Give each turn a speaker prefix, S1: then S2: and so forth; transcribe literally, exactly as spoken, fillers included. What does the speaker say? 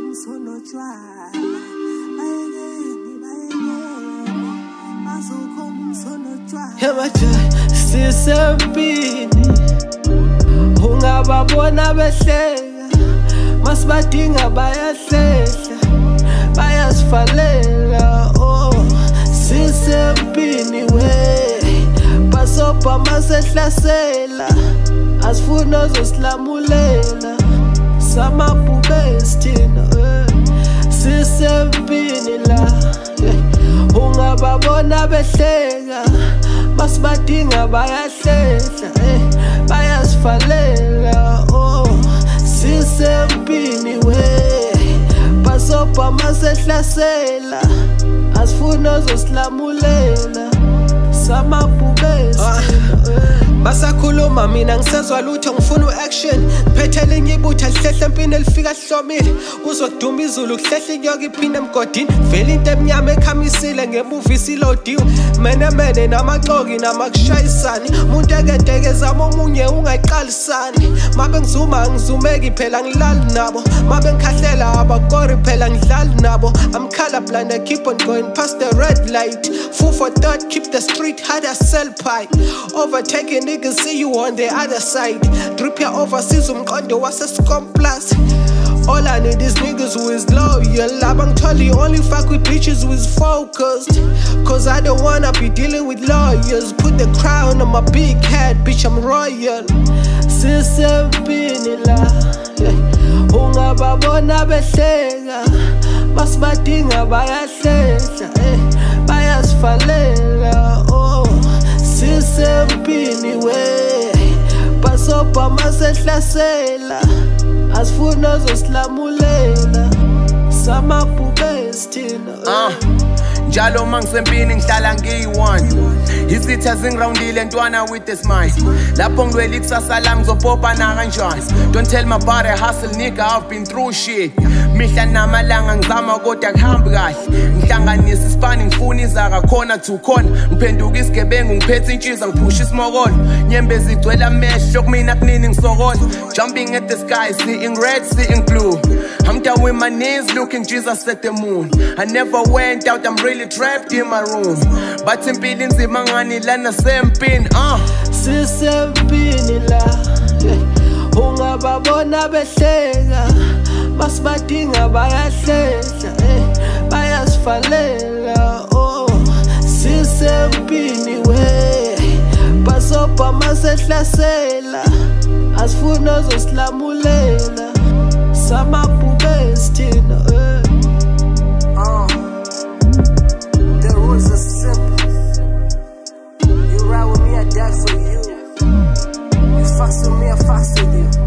S1: Sisempini ungababona behleka masibadinga bayahlehla bayasifalela. Oh, sisempini we basobha masehlasela asifuna ozosilamulela samabhubesi thina. Sisempini la ungababona behleka masibadinga bayahlehla bayasifalela. Oh, sisempini we basobha masehlasela asifuna ozosilamulela samabhubesi thina. Basakhuluma mina ngisezwa lutho ngifuna u-action ngiphethe linye ibutha lihlehla empini elifika lihlomile uzokuduma izulu kuhlehla inyoka iphinde emgodini vele into emnyama ekhamisile ngemuva isilodiwe menemene namaxoki namakushayisani umuntu ekedegezama omunye ungayiqalisani mabe ngizuma ngizumeki phela ngilali nabo mabe ngikhahlela abakori phela ngidlali nabo. I'm colorblind, I keep on going past the red light, food for thought, keep the street hard as sell pie, overtaking niggas see you on the other side. Drip ya overseas umqondo wase-Scom plus. All I need is niggas who is loyal. Abangitholi only fuck with bitches who is focused, cause I don't wanna be dealing with lawyers. Put the crown on my big head, bitch, I'm royal. Sisempini la ungababona behleka masibadinga bayahlehla bayasifalela. Oh, sisempini we basobha masehlasela asifuna ozosilamulela samabhubesi thina.
S2: Njalo mangisempini ngihlala ngiyi-one izitha zingirawundile ntwana with a smile lapho ngilwela ikusasa lami ngizobhobha na kanjani. Don't tell me about a hustle nigga, I've been through shit. Mihla namalanga ngizama kodwa kuhambi kahle ngihlanganisa isipani ngifuna izaka khona to khona ngiphenduka isigebengu ngiphethe intshiza ngiphusha isimokolo nyembezi igcwele amehlo kumina kunini ngisokola jumping at the sky seeing red seeing blue. I'm down with my knees looking Jesus at the moon. I never went out, I'm really trapped in my room, but impili nzima ngani lana sempini. uh
S1: Sisempini la ungababona behleka masibadinga bayahlehla bayasifalela. Oh, sisempini we basobha masehlasela asifuna ozosilamulela samabhubesi thina.
S3: Uh, the rules are simple. You ride with me, I die for you. You fuck with me, I fuck with you.